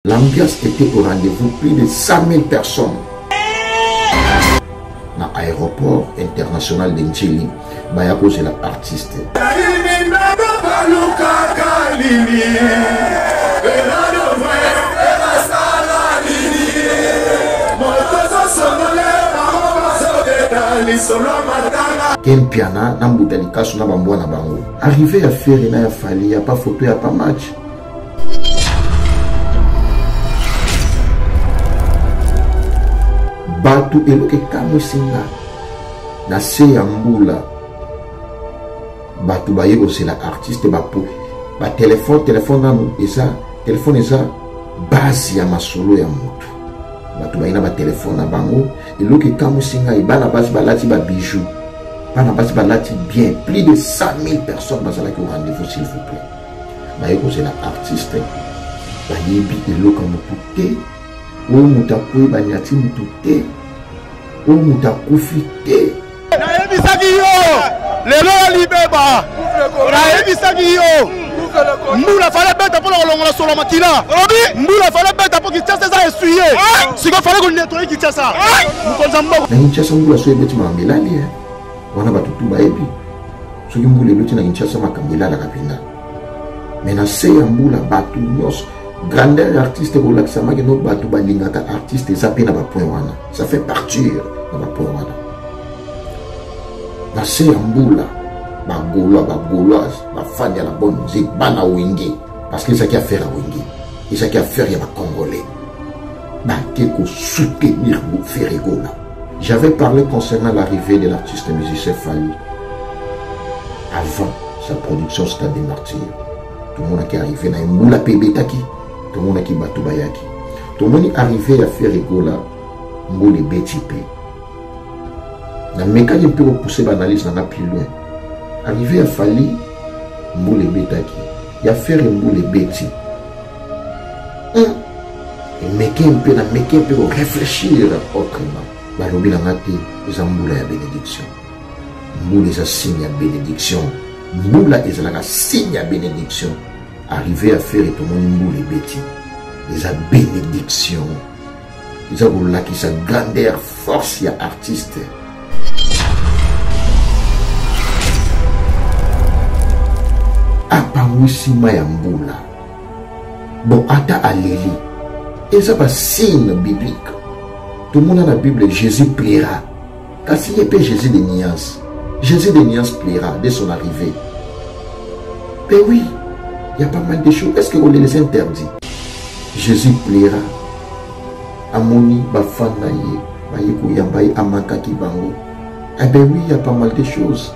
L'ambiance était au rendez-vous, plus de 100 000 personnes. Dans l'aéroport international de Ndjili, Bayako c'est l'artiste. Kempiana, Namboudalika, Suna Bambouana Bango. Arrivé à faire il a fallu, il n'y a pas photo, il n'y a pas match. Batu eloke kamusinga na se yambula batu baye aussi la artiste bapo ba téléphone namu eza téléphone eza base ya masolo ya mutu batu bayina ba téléphone na bango eloke kamusinga ibana base balati ba bijoux bana base balati bien plus de 100 000 personnes bazala ki rendez-vous s'il vous plaît baye aussi la artiste bayebi eloka mutu te o mutakwe banyati mutu te o mutakufi te na ebisaki yo lelo libeba na ebisaki yo mbula fallait beta pour longola solo makila mbula fallait beta pour kitasa za essuyer siko fallait ko nettoyer kitasa mukonza mboko na kitasa mbula so ebeti mambelali wana batutu baebi soki mbula ebeti na kitasa makambela la kapina mais na se ya mbula batu nyos grandeur artiste pour l'accent que notre bateau balingata artiste ça peine à point wana ça fait partir dans la point wana na se ambula ba gauloise ba fan ya la bonne musique bana wingi parce que ça qui a faire à wingi et ça qui a faire ya ba congolais ba keko soutenir pour faire rigola. J'avais parlé concernant l'arrivée de l'artiste musicien Fally avant sa production Stade des Martyrs. Tout le monde qui est arrivé na mbula pebetaki. Tout le monde qui batou bayaki. Tout le monde est arrivé à faire rigola. Mboule BTP. La mécanique peut repousser l'analyse n'a plus loin. Arrivé à Fally, Mboule Betaki. Il y a faire Mboule Beti. Et mécanique peut réfléchir autrement. Balobi la mate, ils ont Mboula ya bénédiction. Mboule est un signe à bénédiction. Mboula est un signe à bénédiction. Arriver à faire tout le monde Mboule Beti. Ils ont bénédiction. Ils ont là qui sa grandeur, force, il y a artiste. Apamusima ya Mboula. Bon, ata aleli. Et ça va signe biblique. Tout le monde dans la Bible, Jésus plaira. Car s'il n'y a pas Jésus de Nias, Jésus de Nias plaira dès son arrivée. Mais oui, il y a pas mal de choses. Est-ce qu'on les interdit? Jésus plaira. Amoni, Bafanaye, Bayeko Yambaye, Amakaki Bango. Eh bien oui, il y a pas mal de choses.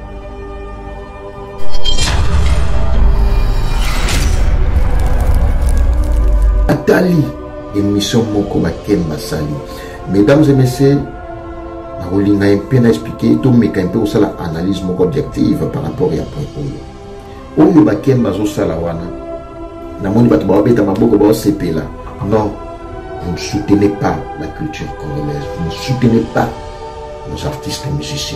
Atali, émission Moko Baken Basali. Mesdames et messieurs, on a un peu expliqué, tout mais un peu aussi l'analyse objective par rapport à point Oyo Baken Bazo Salawana. Namoni Batouabeta Maboko Bao CP là. Non, vous ne soutenez pas la culture congolaise, vous ne soutenez pas nos artistes et musiciens.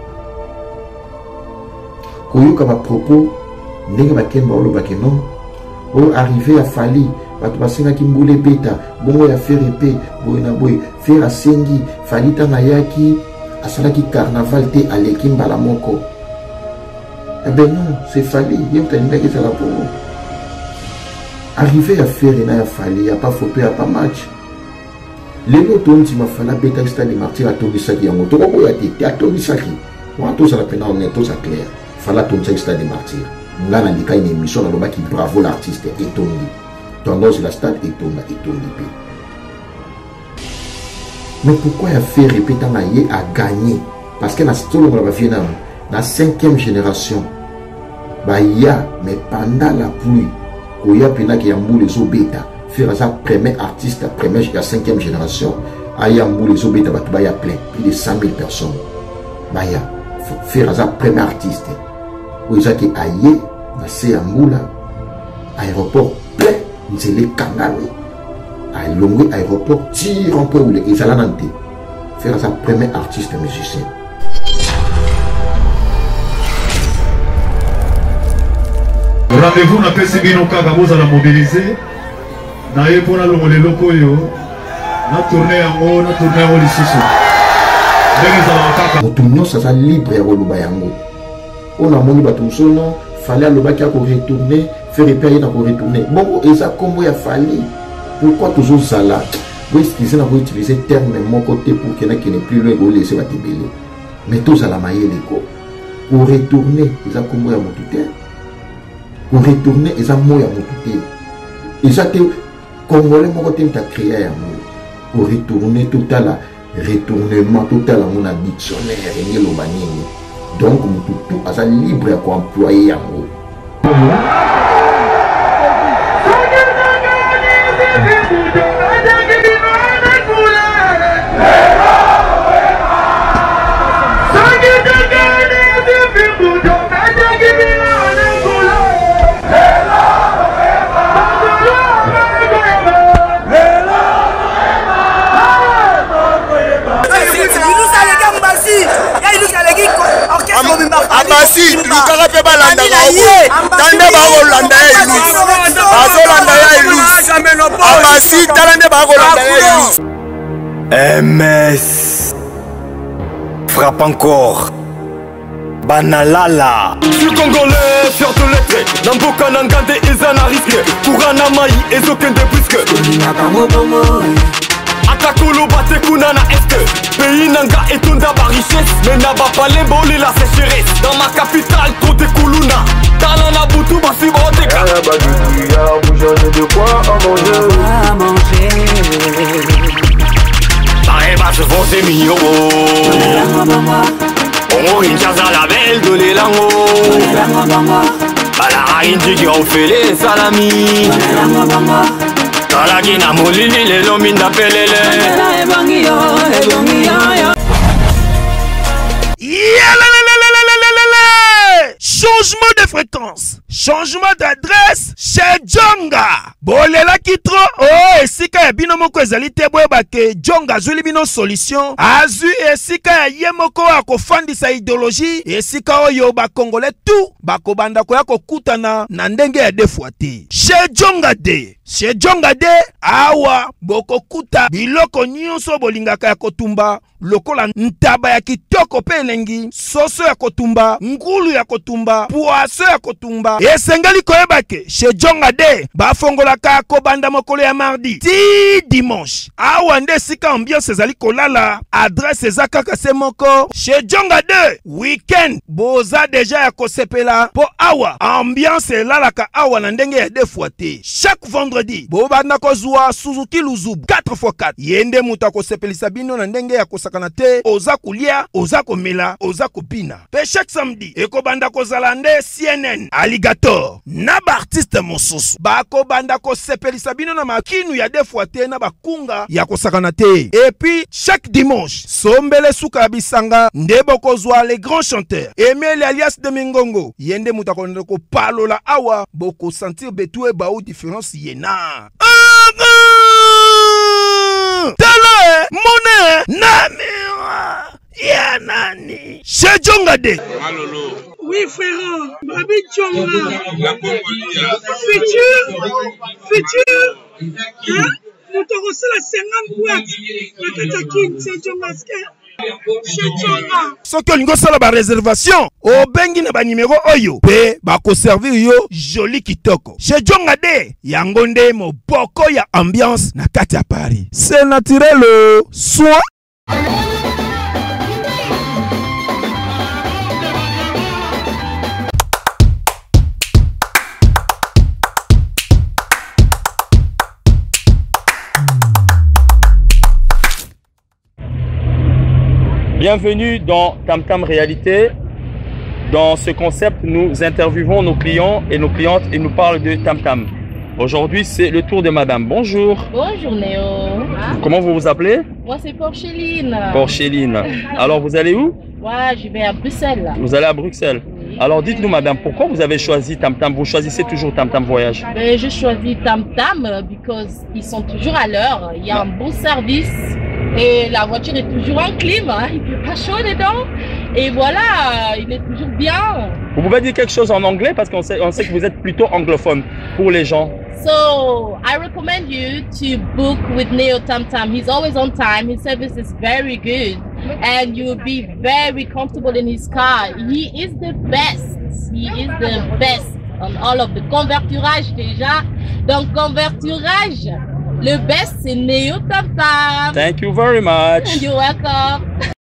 Koyo comme à propos, Nenga Baken Baolo Bakeno, ou arrivé à Fally. Batubasenga Mboule Beta, bongo ya faire épée, boyna boy, faire à Sengi, Falita Nayaki, asalaki carnaval te aleki mbala moko. Eh ben non, c'est Fally, yem talinga ki sala pour. Arrivé à faire et na Fally, il n'y a pas photo, il n'y a pas match. Les autres ont dit ma fala Beta Stade des Martyrs à Tobisaki yango. Toko boya te, à Tobisaki. Wa to sala pena on est tous à clair. Fala Tobisaki Stade des Martyrs. Ngana ndika une émission na loba ki bravo l'artiste et tondi. Tendance la stade et tourne. Mais pourquoi il a fait répéter à gagner? Parce que la 5e génération, il y a, mais pendant la pluie, il y a qui a les obéta, faire sa premier artiste, première la 5e génération, il y a les obéta, il y a plein, plus de 100 000 personnes. Il y a faire sa premier artiste. Il y a qui aïe, c'est un moula, aéroport plein. C'est les Kangami. À Longwe aéroport, tire un peu où les Alanante. Faire sa première artiste musicien. Rendez-vous n'a pas si bien au cas à la mobiliser. naye mpona longola eloko oyo natourne yango lisusu ndenge ezalaka kaka moto nyonso aza libre ya koloba yango oyo namoni bato mosusu fali alobaki akoretourne fere mpe aye na koretourne bongo eza nkombo ya fali pourquoi tozozala boexcuse na koutilize terme moko te pour kena kene plus loin kolese bato ebele mais tozala mayeleko koretourne eza nkombo ya motu te koretourne eza mo ya motu te eza te congolais moko te moto akrea yango koretourne totala retournement total mon dictionnaire et le banini donc tout aza libre à employer yango Abasi, Lukara pe balanda ko. Tande ba Rolanda ya ilus. Bazolanda ya ilus. Abasi, tande ba Rolanda ya ilus. MS frappe encore. Banalala. Je suis congolais, fier de l'être. Namboka Nangande ezana risque. Kurana mai ezokende puisque. Atakolo bate kuna na est. Pays nanga etonda ba richesse. Mais n'a pas parlé bolé la sécheresse. Dans ma capitale, trop de Kuluna. Talana Boutou, Bassi Boteka. Vous avez de quoi à manger. Bareba se font des millions. On injaza la belle de l'élango. Balara indi qui ont fait les salamis. Talagina molini les lominda pelele. Changement de fréquence, changement d'adresse chez Djonga. Bolela kitro, oh, esika ya bino moko ezali te boyeba ke Djonga azuli bino solution. Azu esika ya ye moko akofandisa idéologie, esika oyo ba Congolais tout bakobanda koya kokutana na ndenge ya defuate. Chez Djonga de. Chez Djonga de awa bokokuta biloko nyonso bolingaka ya kotumba lokola ntaba ya kitoko pe elengi, soso ya kotumba, ngulu ya kotumba, poaso ya kotumba. Esengeli koyeba ke chez Djonga de bafongolaka kobanda mokolo ya mardi ti dimanche. Awa nde sika ambiance ezali kolala, adresse eza kaka se moko. Chez Djonga de weekend boza deja ya kosepela po awa ambiance elalaka awa na ndenge ya defuate. Chaque vendredi bobanda kozwa Suzuki Luzubu 4x4 yende mutu akosepelisa bino na ndenge ya kosakana te, oza kulia, oza komela, oza kopina. Pe chaque samedi ekobanda kozala nde CNN Alligator na ba artiste mosusu bakobanda kosepelisa bino na makinu ya defuate na bakunga ya kosakana te. Et puis chaque dimanche sombele suka bisanga nde bokozwa les grands chanteurs Emile alias de Mingongo yende mutu akonde ko palola awa boko sentir betue ba ou différence yena. Tele mone namira ya nani chez Djonga de. Oui frère, Babi Djonga. Futur. Hein? Nous t'avons la 50 boîtes. La Katakin, c'est Djonga. Soki olingo sala ba réservation obengi na ba numéro oyo pe bako servir yo joli kitoko. Chez Djonga de yango nde moboko ya ambiance na kati ya Paris. C'est naturel soit. Bienvenue dans Tam Tam Réalité. Dans ce concept, nous interviewons nos clients et nos clientes et nous parlent de Tam Tam. Aujourd'hui, c'est le tour de madame. Bonjour. Bonjour Néo. Comment vous vous appelez? Moi, c'est Porcheline. Porcheline. Alors, vous allez où? Ouais, je vais à Bruxelles. Vous allez à Bruxelles. Oui. Alors, dites-nous madame, pourquoi vous avez choisi Tam Tam? Vous choisissez toujours Tam Tam Voyage? Ben, je choisis Tam Tam parce qu'ils sont toujours à l'heure. Il y a un bon service. Et la voiture est toujours en clim, hein. Il fait pas chaud dedans. Et voilà, il est toujours bien. Vous pouvez dire quelque chose en anglais parce qu'on sait que vous êtes plutôt anglophone pour les gens. So I recommend you to book with Neo Tam Tam. He's always on time. His service is very good, and you'll be very comfortable in his car. He is the best. He is the best on all of the converturage déjà. Donc converturage, le best c'est Neo Tam Tam. Thank you very much. You're welcome.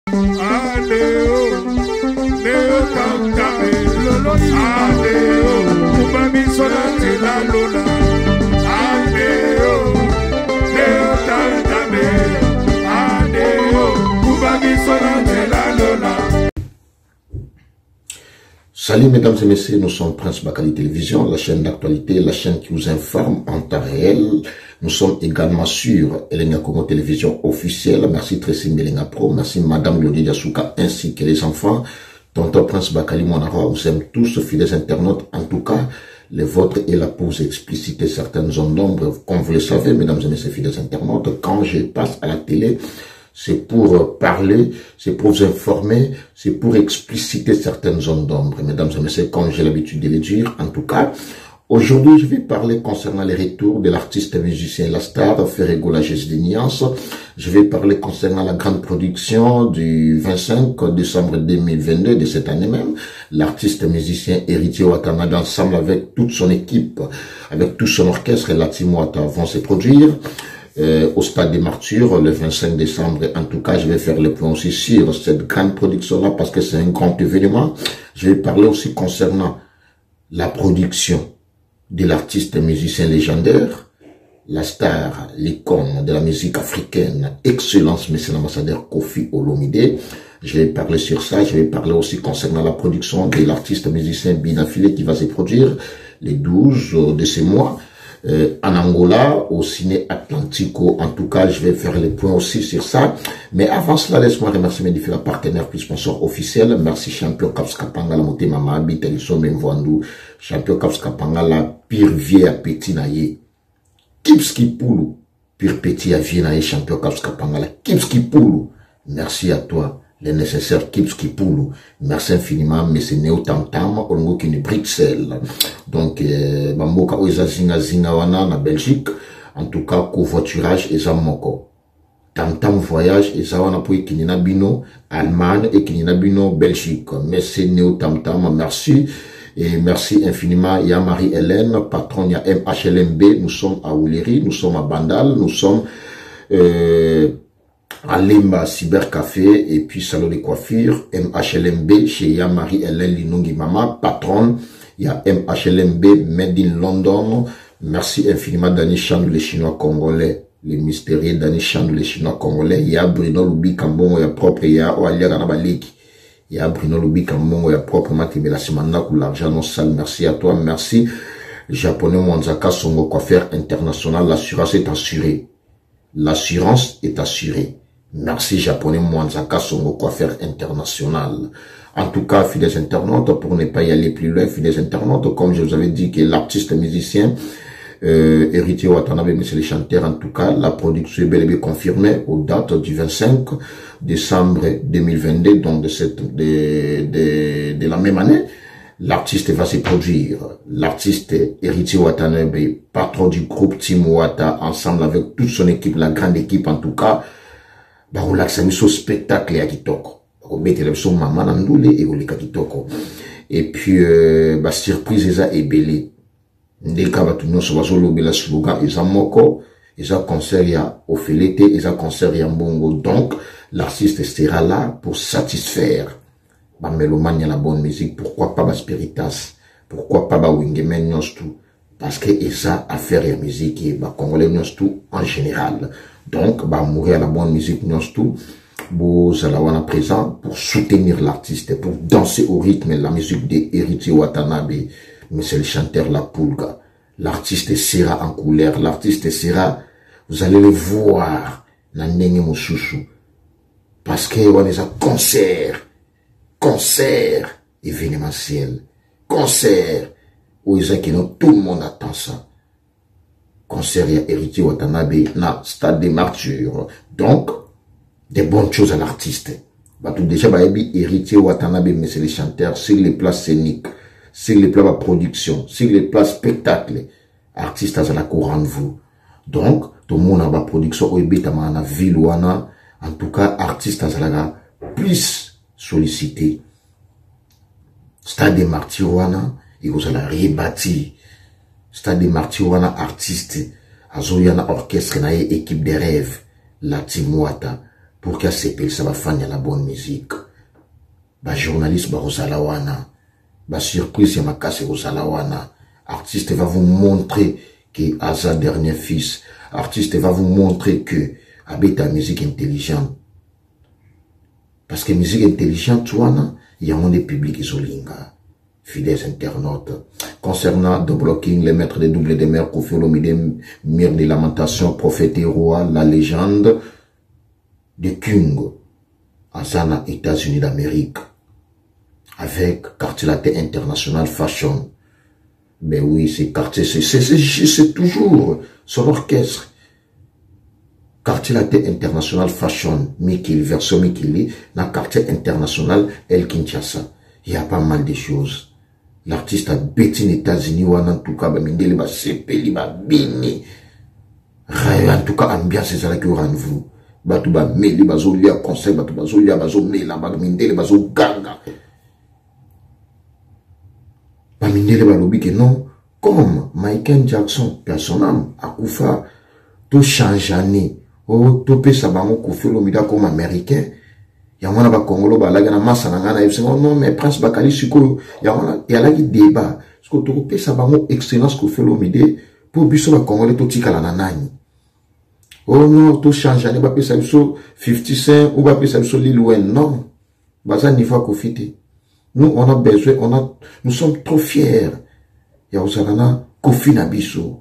Salut mesdames et messieurs, nous sommes Prince Bakali Télévision, la chaîne d'actualité, la chaîne qui vous informe en temps réel. Nous sommes également sur Elenga Congo Télévision officielle. Merci Tracy Melenga Pro, merci Madame Yodi Yasuka ainsi que les enfants. Tonton Prince Bakali Monara, vous aime tous, fidèles internautes. En tout cas, les vôtres est là pour vous expliciter certaines zones d'ombre. Comme vous le savez, mesdames et messieurs, fidèles internautes, quand je passe à la télé, c'est pour parler, c'est pour vous informer, c'est pour expliciter certaines zones d'ombre. Mesdames et messieurs, comme j'ai l'habitude de le dire, en tout cas, aujourd'hui, je vais parler concernant les retours de l'artiste musicien La Star, Ferrego La Gesdiniance. Je vais parler concernant la grande production du 25 décembre 2022 de cette année même. L'artiste musicien Héritier Watanabe, ensemble avec toute son équipe, avec tout son orchestre, la Team Wata vont se produire au Stade des Martyrs le 25 décembre. En tout cas, je vais faire le point aussi sur cette grande production-là parce que c'est un grand événement. Je vais parler aussi concernant la production de l'artiste musicien légendaire, La Star, l'icône de la musique africaine, excellence, monsieur l'ambassadeur Kofi Olomide. Je vais parler sur ça. Je vais parler aussi concernant la production de l'artiste musicien Binafile qui va se produire les 12 de ce mois. En Angola, au Ciné Atlantico. En tout cas, je vais faire les points aussi sur ça. Mais avant cela, laisse-moi remercier mes différents partenaires puis sponsors officiels. Merci Champion Caps Kapanga, la montée Mama, Biteliso Menvoandou, Champion Caps Kapanga, la pire vieille à petit naïe. Kipski Poulou, pire petit à vieille naïe, Champion Caps Kapanga, la Kipski Poulou. Merci à toi, les nécessaires Kipski Poulou. Merci infiniment, mais c'est Neo Tam Tam, au niveau qui est Bruxelles. Donc, Bamboka Oeza Zinga Zinga Wana, na Belgique. En tout cas, covoiturage et Zamoko. Tam Tam voyage et Zawana pour Kinina Bino, Allemagne et Kinina Bino, Belgique. Merci Neo Tam Tam, merci. Et merci infiniment, il y a Marie-Hélène, patron, il y a MHLMB, nous sommes à Ouleri, nous sommes à Bandal, nous sommes, à Limba Cybercafé et puis salon de coiffure MHLMB chez ya Marie-Hélène Linungi Mama, patronne. Il y a MHLMB Made in London. Merci infiniment Dani Chandou les Chinois Congolais, les mystérieux Dani Chandou les Chinois Congolais. Il y a Bruno Lubi Kambongo ya propre, il y a Oalia Ganabaliki. Il y a Bruno Lubi Kambongo ya propre Matibela Simanda pour l'argent non sale. Merci à toi, merci. Japonais Mwanzaka Songo Coiffeur International, l'assurance est assurée. L'assurance est assurée. Merci Japonais Mwanzaka Songo Coiffeur International. En tout cas, fidèles internautes, pour ne pas y aller plus loin, fidèles internautes, comme je vous avais dit que l'artiste musicien Héritier Watanabe, monsieur le chanteur, en tout cas, la production est bel et bien confirmée aux dates du 25 décembre 2022, donc de la même année. L'artiste va se produire. L'artiste Héritier Watanabe, patron du groupe Team Wata, ensemble avec toute son équipe, la grande équipe en tout cas, bah, on l'a mis au spectacle à Kitoko. Et puis, bah, surprise, eza ebele. Ndeka batu nyonso bazolobela slogan, eza moko, eza concert ya Ofelete, eza concert ya Mbongo. Donc, l'artiste sera là pour satisfaire. Bah, mélomane ya la bonne musique. Pourquoi pas, bah, Spiritas? Pourquoi pas, bah, Wingemen nyonso? Parce que eza affaire ya musique, et bah, Congolais nyonso en général. Donc, bah, mourir à la bonne musique nyonso. Bozalawana présent pour soutenir l'artiste, pour danser au rythme de la musique de Héritier Watanabe. Mais c'est le chanteur La Pulga. L'artiste sera en couleur, l'artiste sera, vous allez le voir, Nandenge Moussousou. Parce que on est à concert événementiel, concert, où tout le monde attend ça. Concert et Héritier Watanabe, na Stade des Martyrs. Donc, des bonnes choses à l'artiste. Bah, tout déjà, bah, Héritier Watanabe, mais c'est les chanteurs, sur les plats scéniques, sur les plats de production, sur les plats spectacles. artiste azala ko rendez-vous. Donc, tout le monde a une production au Ebetama na ville wana. En tout cas, artiste azala plus sollicité. Stade des Martyrs wana, il vous a rebâti. Stade des Martyrs wana, artiste. Azoyana orchestre na équipe de rêve. La Timouata. Pour qu'elle s'appelle, ça va faire la bonne musique. Ba journaliste ba Rosala wana. Ba surprise ya makase Rosala wana. Artiste va vous montrer que Asa dernier fils. Artiste va vous montrer que habite la musique intelligente. Parce que musique intelligente, il y a un des publics isolinga. Fidèles internautes. Concernant The Blocking, les maîtres des doubles des mers, Koffi Olomide, Mire des lamentations, prophète et roi, la légende de Kung, Asana, États-Unis d'Amérique, avec Quartier Latin International Fashion. Ben oui, c'est quartier, c'est toujours son orchestre. Quartier Latin International Fashion, Mikil, version Mikili, dans Quartier International El Kinshasa. Il y a pas mal de choses. L'artiste a bêti les États-Unis, ou en tout cas, il va sepeli, va bini. En tout cas, ambiance, c'est ça qui aura vous. Batu ba meli, bazo lia conseil, batu bazo lia, bazo mela, mindele, bazo ganga. Mindele balobi que non, comme Michael Jackson, personnellement, a koufa, to change année, oh, to pe sabango Koffi Olomide comme américain, yamana ba Congolo ba lagana massa na ngana yebse non mais Prince Bakali siko yamana yala ki débat, parce que to pe sabango excellence Koffi Olomide pour biso ba Congolais to tikala na nani. Oh non, to change année ba pe sa biso 50 Cent ou ba pe sa biso Lil Wayne, non. Baza nifa Koffi. Nous, on a besoin, nous sommes trop fiers. Yaouzalana, Koffi Nabiso.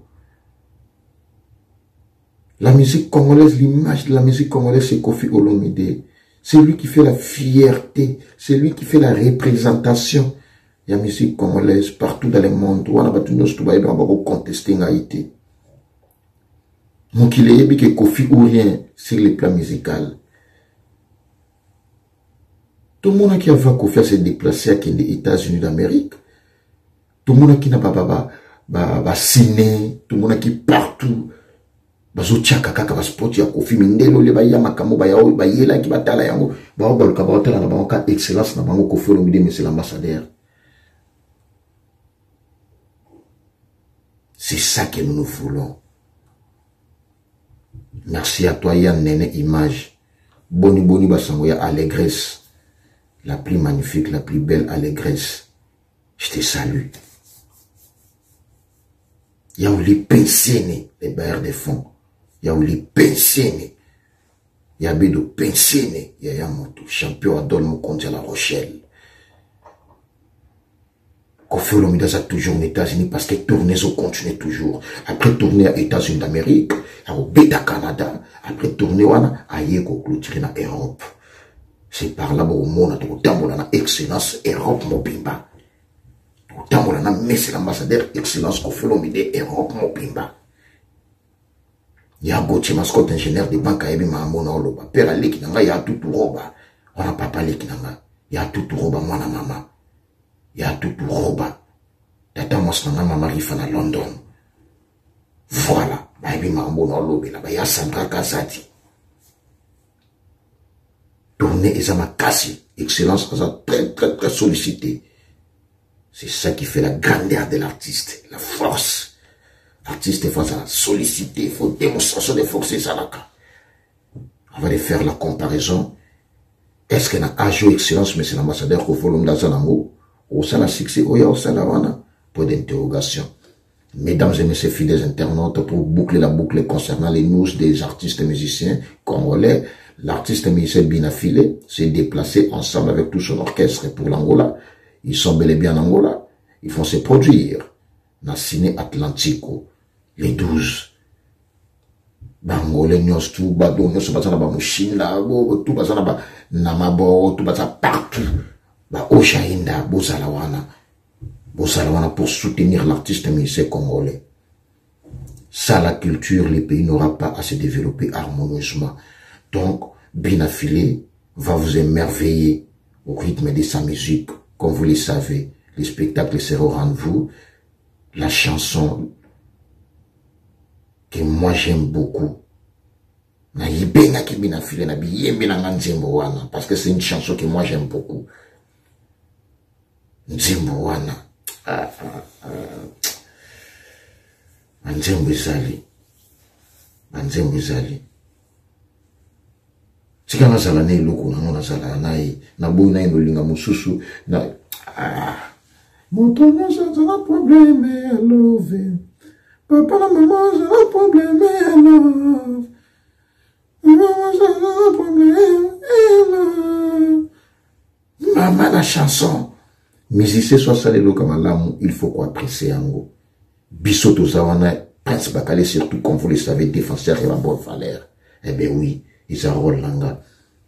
La musique congolaise, l'image de la musique congolaise, c'est Koffi Olomide. C'est lui qui fait la fierté. C'est lui qui fait la représentation. Il y a la musique congolaise partout dans le monde. On a battu nos toubaïs, on va contester Haïti. Donc il est dit que Koffi ou rien sur le plan musical. Tout le monde qui a vu Koffi se déplacer à les États-Unis d'Amérique. Tout le monde qui n'a pas signé. Tout le monde qui partout. Bazo tchaka kaka sport ya Koffi mindelo le baya makamo baya o bayela ki batala yango ba o baluka ba otala na bango excellence na bango Koffi Olomide mais c'est l'ambassadeur. C'est ça que nous voulons. Merci à toi Yann Nene Image. Boni boni basango ya allégresse. La plus magnifique, la plus belle allégresse. Je te salue. Il y a eu les pensionnés, les bailleurs de fonds. Il y a eu les pensionnés. Il y a eu des pensionnés. Il y a un champion à Dolmo contre La Rochelle. Koffi Olomide a toujours aux États-Unis parce que tourner au continue toujours. Après tourner aux États-Unis d'Amérique, à Beta Canada, après tourner à Yego clôturer en Europe. C'est par là où on a excellence Europe Mobimba. Autant on a mis l'ambassadeur excellence Koffi Olomide Europe Mobimba. Il y a Gauthier mascotte ingénieur de banque à Ebi Mahamona Oloba. Père Alek Nanga, il y a tout roba. On a papa Alek Nanga. Il y a tout roba, moi na maman. Il y a tout roba. Tata moi c'est maman Rifa à London. Voilà. Ebi Mahamona Oloba. Là-bas, il y a Sandra Kazati. Tourner Ezama Kassi. Excellence, très sollicité. C'est ça qui fait la grandeur de l'artiste. La force. L'artiste, il faut la solliciter, il faut démonstration de force, c'est ça. On va faire la comparaison. Est-ce qu'il y a un jeu excellence, mais c'est l'ambassadeur Koffi Olomide Zanango, ou ça la succès, ou ya ça la wana? Point d'interrogation. Mesdames et messieurs fidèles internautes, pour boucler la boucle concernant les news des artistes et musiciens congolais, l'artiste musicien Binafile s'est déplacé ensemble avec tout son orchestre pour l'Angola. Ils sont bel et bien en Angola. Ils vont se produire dans le ciné Atlantico les 12. Bangolais, nyos tout, badon, nyos bazana ba Mushinda, tout bazana ba Namabo, tout bazana partout. Ba Oshainda, Bozalawana pour soutenir l'artiste musicien congolais. Ça, la culture, les pays n'aura pas à se développer harmonieusement. Donc, Binafile va vous émerveiller au rythme de sa musique. Comme vous le savez, les spectacles seront au rendez-vous. La chanson que moi j'aime beaucoup. Na yibenga ki bina file na biyembe na nzembo wana parce que c'est une chanson que moi j'aime beaucoup. Nzembo wana. Nzembo ezali. Nzembo ezali. Tika na zala ne loko na ngona zala nae na boy na inolinga mususu na Moto na zala problème I love. Papa na maman zala problème I love. Maman la chanson musicien soit salé le kamalamu il faut quoi apprécier ango bisoto zawana Prince Bakale surtout comme vous le savez défenseur et la bonne valeur. Eh bien oui ils ont langa.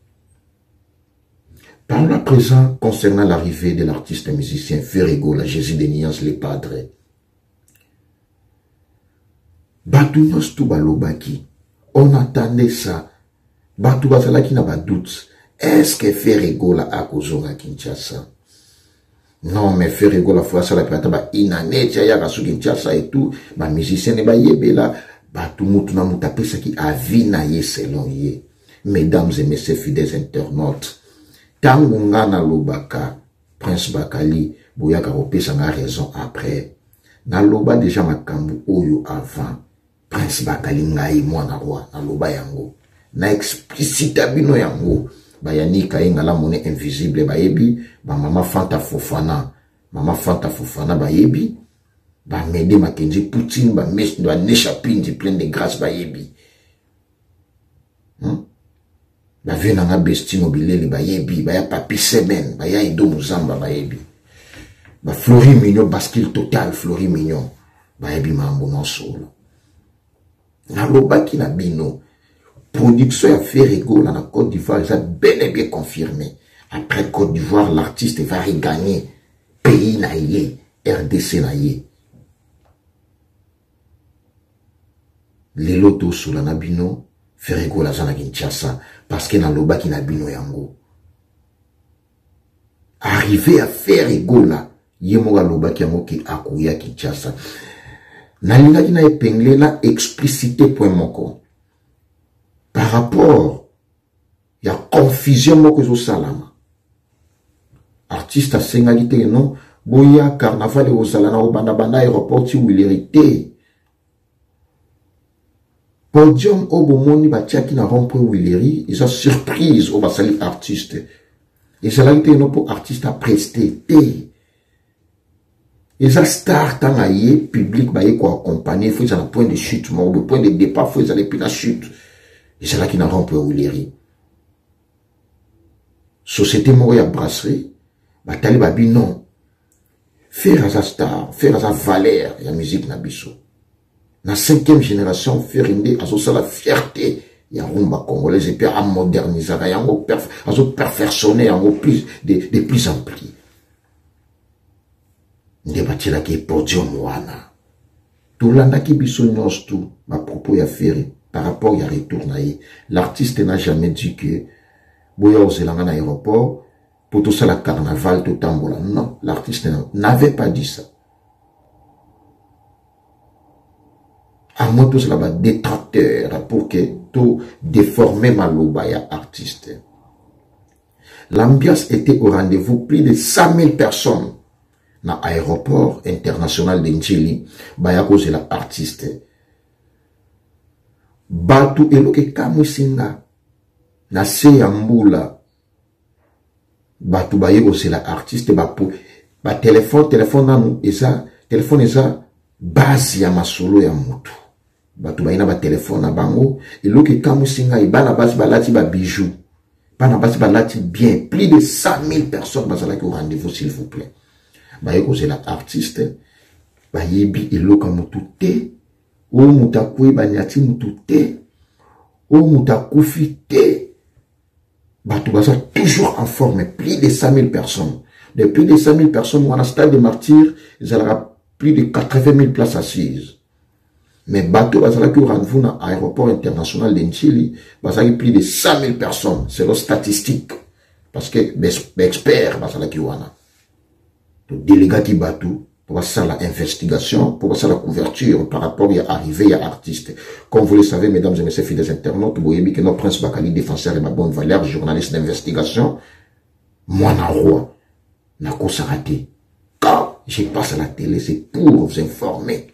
Parlons à présent concernant l'arrivée de l'artiste musicien Ferrego la Jésus de Niance les Padres. Batounos tout balobaki. On attendait ça. Batou bazala qui n'a pas doute. Est-ce que Ferrego la akozonga Kinshasa? Non, mais Ferrego la fois ça la plata ba inane tia ya kasu Kinshasa et tout. Ba musicien ne ba yebela. Batou mutuna mutapesa ki avina ye selon ye. Mesdames et messieurs fidèles internautes. Tangu ngana lobaka Prince Bakali boyaka kopesa nga raison après. Na loba déjà makambu oyo avant. Prince Bakali ngai mwana roi na loba yango na explicita bino yango bayanika ingala mone invisible bayebi ba mama Fanta Fofana bayebi ba Mede Makenzi Poutine ba Nesha Pindi plein de grâce bayebi ba vena nga Bestino Bileli bayebi ba ya Papi Seben ba ya Ido Muzamba bayebi ba Flori Mignon Basquille Total Flori Mignon bayebi mambo non solo. Nalobaki na bino production ya Ferrego na Côte d'Ivoire ça bel et bien confirmé. Après Côte d'Ivoire l'artiste va regagner pays na ye RDC na ye. Lelo to sula na bino Ferrego la zana Kinshasa parce que nalobaki na bino yango. Arrivé à Ferrego la yemoga lobaki yango ki akuya Kinshasa. Nalinga qui n'a épinglé la explicité point moko. Par rapport, il y a confusion moko zo salama. Artiste a sengalité non, boya carnaval au salana au banda aéroport ti Willerité. Podium au bomoni batia qui n'a rompre Willeri, ils ont surprise au basali artiste. Et salalité non pour artiste à prester. Et ça star tant aïe public bah quoi accompagner faut un point de chute mais au point de départ faut aller puis la chute et c'est là qui n'a rompu Willeri société moya brasserie bah tali babi non faire à sa star faire à sa valeur la musique na biso la 5e génération faire inde à ça la fierté ya rumba congolaise et puis à moderniser yango à perfectionner yango plus de plus en plus. Ndebatila ki podium wana. Tolanda ki biso nyonstu ma propos ya Ferré par rapport ya retour na ye. L'artiste n'a jamais dit que boya ozelanga na aéroport pour tout ça la carnaval tout tambola. Non, l'artiste n'avait pas dit ça. À moi tout cela va détracteur pour que tout déformer maloba ya artiste. L'ambiance était au rendez-vous, plus de 100 000 personnes. Na aéroport international de Njili, bayako c'est la artiste. Batu eloke kamusinga, na se yambula. Batu bayako c'est la artiste, ba téléphone nanou, et ça, téléphone et ça, base ya masolo ya mutu. Batu bayina ba téléphone na bango, eloke kamusinga, ibana base balati ba bijoux. Bana base balati bien, plus de 100 000 personnes basalaki au rendez-vous s'il vous plaît. Bayeko c'est la artiste bayebi eloka mutute o mutakwe banyati mutute o mutakufi te batu baza toujours en forme plus de 100 000 personnes de plus de 100 000 personnes on a stade de martyrs ils aura plus de 80 000 places assises mais bateau bazala ki rendez-vous na aéroport international de Njili bazala plus de 100 000 personnes c'est leur statistique parce que expert bazala ki wana to délégati bateau pour faire l'investigation, pour faire la couverture par rapport à l'arrivée à artiste. Comme vous le savez, mesdames et messieurs fidèles internautes, vous voyez que notre prince Bakali, défenseur et ma bonne valeur, journaliste d'investigation, moi, na roi, n'a qu'au s'arrêter. Quand je passe à la télé, c'est pour vous informer.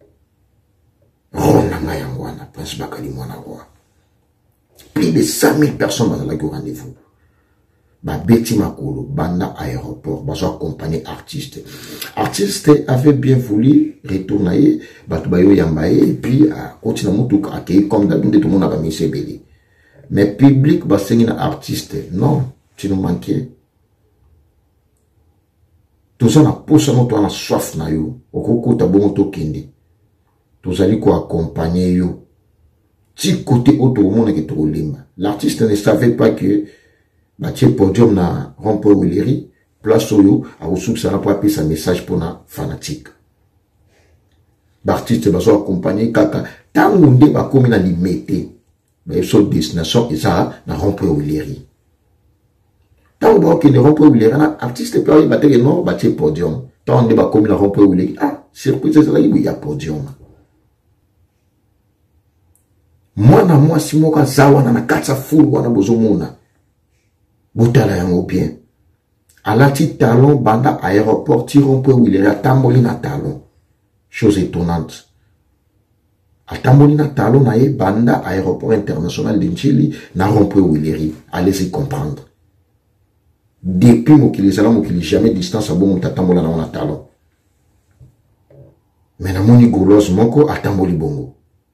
Ronanga Yangwana, prince Bakali, moi, na roi. Plus de 5000 personnes dans le rendez-vous. Betty Makolo, Banda aéroport, accompagné artiste. Artiste avait bien voulu retourner, Batubayo Yambaye, et puis continuer à accueillir comme d'habitude tout le monde a mis ses bébés. Mais public, c'est un artiste. Non, tu nous manquais. Tout ça, on a poussé notre soif na yo. Au coco, t'as bon to kindi. Tout allez quoi accompagner yo. Ti côté autour monde qui trop lima. L'artiste ne savait pas que Bâtir podium na rond-point Willeri, place Oyo, à Ousouk, ça n'a pas appris sa message pour na fanatique. L'artiste va accompagner kaka. Tant qu'on dit va comme na limité, mais sur destination et ça na rond-point Willeri. Tant qu'on dit na rond-point Willeri, l'artiste peut aller battre non bâtir podium. Tant qu'on dit va comme na rond-point Willeri, ah surprise c'est là il y a podium. Moi si moi zawa na katsa full wana bozomona. Boutala yango bien. À la petite talon, banda aéroport, tiron peu où il est à Tambolina talon. Chose étonnante. À Tambolina talon, nae banda aéroport international d'Inchili, n'a rompu où il est. Allez-y comprendre. Depuis mon qu'il est jamais distance à bon, on Tambolina na talon. Mais na moni goulos moko à Tamboli bongo.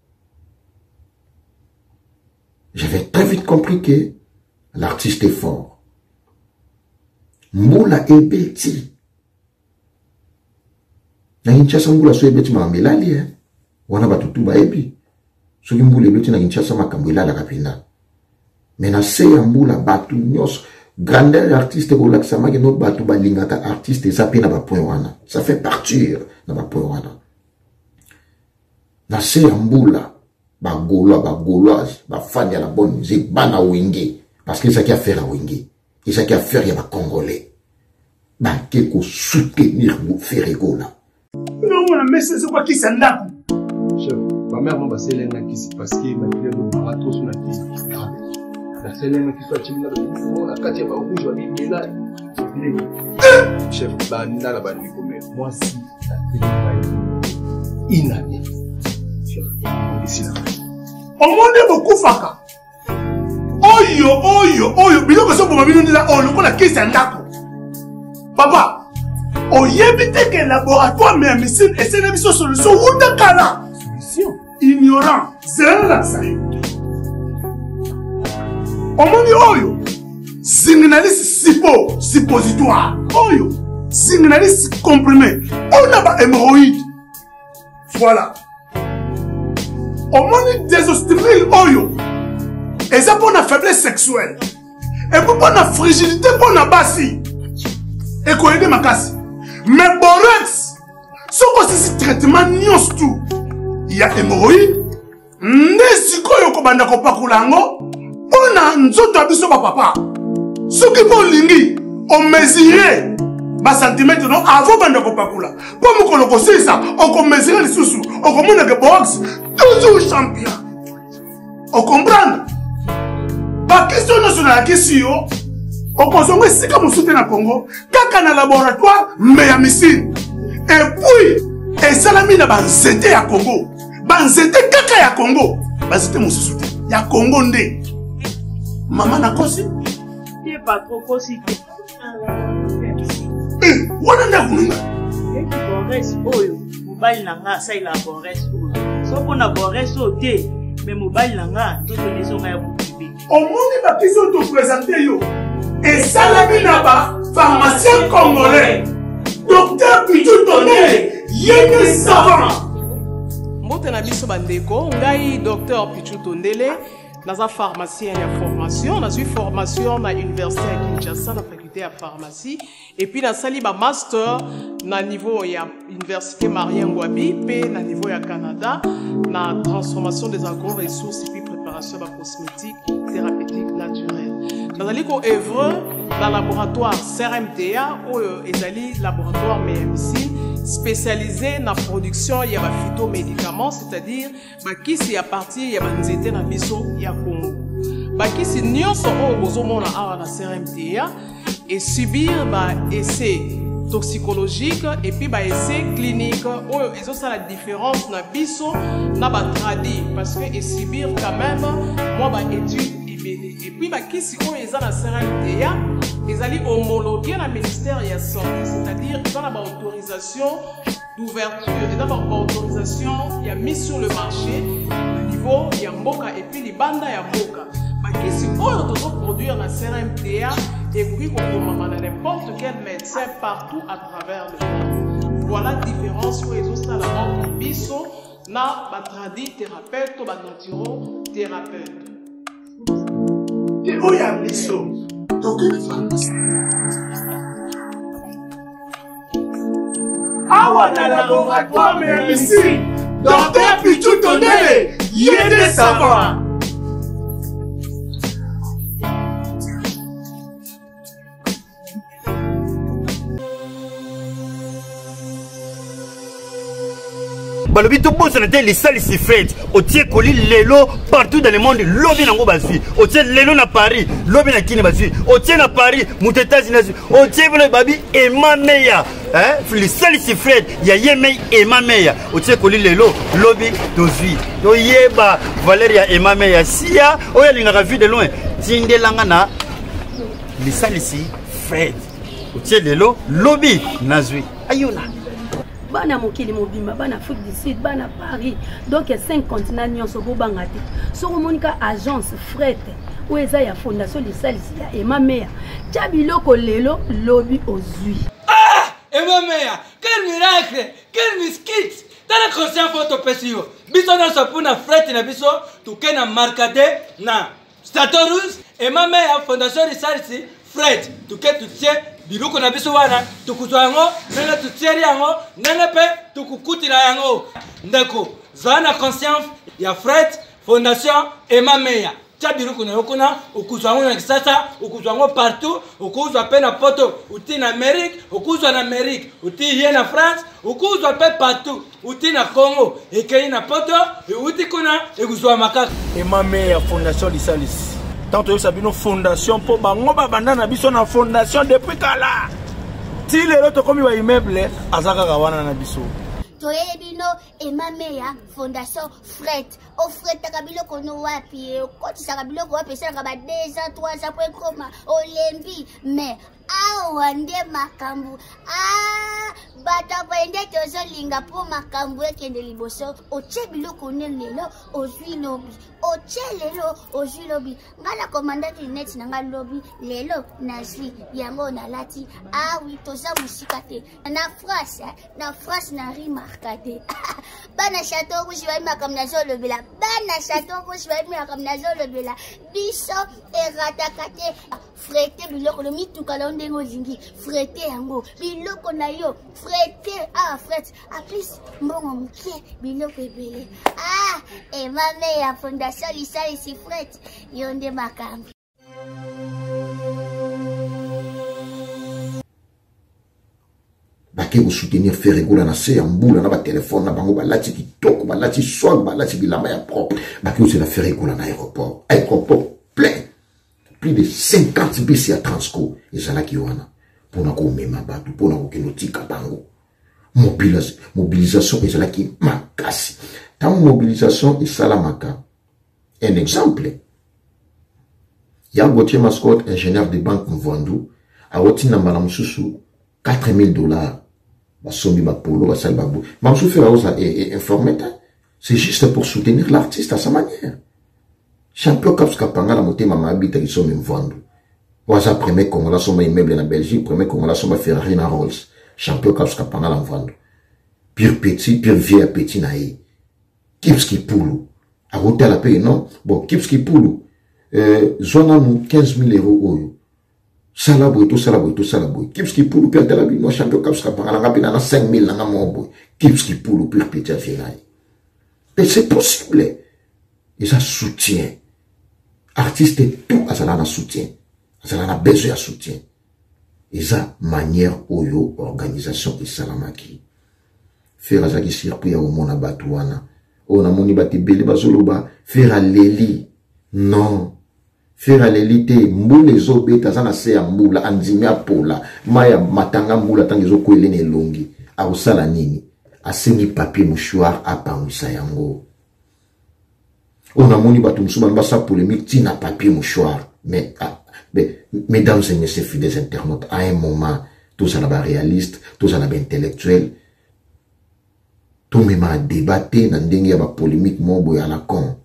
J'avais très vite compris que l'artiste est fort. Mbula ebeti. Na Kinshasa mbula so ebeti mamelali eh. Wana batutu ba ebi. So mbula ebeti na Kinshasa makambwela la kapina. Mena se mbula batu nyos grandeur artiste ko laksama ke no batu ba lingata artiste ça pe na ba point wana. Ça fait partir na ba point wana. Na se mbula ba gauloise ba fanya la bonne musique bana wingi. Parce que ça qui a fait à Wingi. Et ça qui a fait à Congolais. Bah, qu'il faut soutenir vous faire là. Non, mais c'est quoi qui s'en a? Chef, ma mère m'a passé l'un qui s'est passé, ma fille m'a barato sur la tête. La seule qui soit timide, on a quatre pas rouge, on est là. Chef, bah, n'a la bonne comme moi, si, ça fait une année. Chef, ici là. On m'a beaucoup faka. Oyo, biloko so pour mabino ndila o lokola kesi ndako. Papa, oyebite que laboratoire mais missile et c'est une solution ou de kala. Solution ignorant, c'est la sayo. Omoni oyo, signaliste suppositoire. Oyo, signaliste comprimé. On a pas hémorroïde. Voilà. Omoni désostimile oyo. Et ça pour la faiblesse sexuelle. Et pour la fragilité, pour la bassi. Et qu'on aide ma casse. Mais borex, ce que c'est traitement nios tout. Il y a hémorroïde. Nesiko yoko banda ko pakulango. On a nzoto abiso papa. Ce qui pour lingi, on mesurait bas centimètre non avant banda ko pakula. Pour me koloko c'est ça, on ko mesurer les sous. On commande que box toujours champion. On comprend? La question nationale, la question, on consomme ici comme soutien na Congo, kaka na laboratoire, mais à missile. Et puis, et salami na banzete à Congo. Banzete kaka ya Congo. Banzete mon soutien. Ya Congo ndé. Maman na kosi? Il n'est pas trop kosi. Wana na kununga. Et qui borès oyo. Mobile nanga, ça il a borès oyo. So qu'on a borès oyo, mais mobile nanga, tout le maison a bouclé. Au monde la question de présenter yo. Et salami naba, pharmacien congolais. Docteur Pichou Tondele, yéné savant. Mbote na biso bandeko, ngai docteur Pichou Tondele, naza pharmacien ya formation, na suis formation na université à Kinshasa na faculté ya pharmacie et puis na sali ba master na niveau ya université Marien Ngouabi pe na niveau ya Canada na transformation des agro-ressources et puis préparation de cosmétiques thérapeutiques naturelles. Nazali ko œuvre dans laboratoire CRMTA ou ezali laboratoire MMC spécialisé dans la production il y a des phytomédicaments, c'est-à-dire bakisi à partir ya banzete na biso ya Congo. Bakisi nyonso o bozomona awa na CRMTA et subir ba essai toxicologique et puis ba essai clinique oyo ezosa la différence na biso na ba tradi parce que et subir quand même moi ba étude et puis bakisi oyo eza na CRMTA ezali homologué na ministère ya santé, c'est-à-dire ils ont la autorisation d'ouverture, ils ont la autorisation il y a mis sur le marché au niveau ya mboka et puis les banda ya mboka bakisi oyo tozo produire na CRMTA et puis qu'on peut n'importe quel médecin partout à travers le monde. Voilà la différence où ils ont ça la entre biso na ba tradi thérapeute ou ba naturo thérapeute. Et où y a biso? Awa na laboratoire mais ici, Docteur Pichou Tondele, y est des savants. Balobi to bosse na les salles si faites au tie koli lelo partout dans le monde lobi nango bazui au tie lelo na Paris lobi na kini bazui au tie na Paris mutetazi na au tie bolo babi et ma meya les salles si faites ya yemei et ma meya au tie koli lelo lobi dozui to yeba Valeria et ma meya sia oya linga vu de loin tindelanga na les salles si faites au tie lelo lobi nazui ayona bana mokili mobimba bana Afrique du Sud bana Paris donc 5 continents nyonso bobanga te so monika agence fret ou eza ya fondation lisalisi ya Emma Meya tia biloko lelo lobi ozui Emma Meya quel miracle quel miskit tala conscient photo pesio biso na sapuna fret na biso tukena markade na Statorus Emma Meya fondation lisalisi fret tuketu tie biloko na biso wana tukuzwa yango nene tutieri yango nene pe tukukutila yango ndeko zana conscience ya Fred Fondation Emma Meya tia biloko na yokona ukuzwa yango na kisasa ukuzwa yango partout ukuzwa pe na poto uti na Amérique ukuzwa na Amérique uti hier na France ukuzwa pe partout uti na Congo ekei na poto uti kuna ekuzwa makaka Emma Meya Fondation Lisalis tant que sabino fondation pour bango babanda na biso na fondation depuis kala ti lelo to komi wa immeuble azaka kawana na biso toyele bino Emma Meya Fondation Fret o Fret takabilo kono wapi koti sakabilo ko wapi sanga ba 2 ans 3 ans point koma olembi mais awa nde makambu bata bende tozo linga po makambu ekende liboso oche biloko lelo ozwi lobi oche lelo ozwi lobi ngala commandant net nanga lobi lelo nazwi yango na lati oui toza musika te na France na remarqué bana château rouge va makam na zolo bela bana château rouge va makam na zolo bela biso eratakate frete biloko lo mituka ndengo zingi frete yango biloko na yo frete fret a plus mbongo muke biloko ebele Emma Meya Fondation Lisalisi Fret yonde makambi bake vous soutenir faire rigoler na se mbula na ba téléphone na bango balati kitoko balati swag balati bilamba ya propre bake vous la faire rigoler na aéroport plein plus de 50 bus à Transco et ça là qui wana pour na ko mema batu pour na ko kenotika bango mobilisation et ça là qui makasi tant mobilisation et salamaka un exemple ya Gauthier Mascotte ingénieur de banque Mvandu a otina mbala mususu $4,000 basombi bapolo basali babu mamsu fait osa et informé c'est juste pour soutenir l'artiste à sa manière champion Caps Kapanga la motema mabita qui sont Mvandu waza premier Congolais soma immeuble na Belgique premier Congolais soma Ferrari na Rolls champion Caps Kapanga la Mvandu pire petit pire vieux petit naï Kipski Poulou a roté la paye non bon Kipski Poulou zona nous 15 000 € oyo salabo Kipski Poulou père de la bino champion Caps Kapanga la rapina na 5 000 na mobo Kipski Poulou pire petit a fait mais c'est possible et ça soutient artiste tout à ça na soutien ça na besoin de soutien et ça manière oyo organisation et salamaki faire azaki circuit ya omona batu wana o na moni bati bele bazoloba faire aleli non faire aleli te mbula ezobeta za na se ya mbula andimi apola maya matanga mbula tangi ezokwele na elongi akosala nini asengi papier mouchoir apangwisa yango on a moni batu musuba basa polémique tina papier mouchoir mais mesdames et messieurs fidèles internautes à un moment tout ça là réaliste tout ça là intellectuel tout même à débattre dans ndenge ya ba polémique mobo ya la con